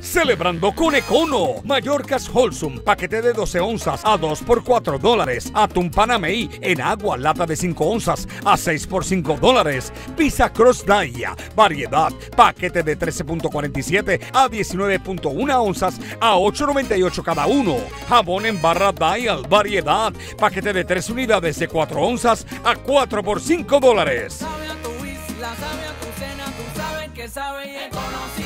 Celebrando con Econo. Mallorcas Wholesome, paquete de 12 onzas a 2 por $4. Atún Panamey en agua, lata de 5 onzas a 6 por $5. Pizza Cross Daya, variedad, paquete de 13.47 a 19.1 onzas a 8.98 cada uno. Jabón en barra Dial, variedad, paquete de 3 unidades de 4 onzas a 4 por $5. Sabe a tu isla, sabe a tu cena, tú sabes que sabe y Econo.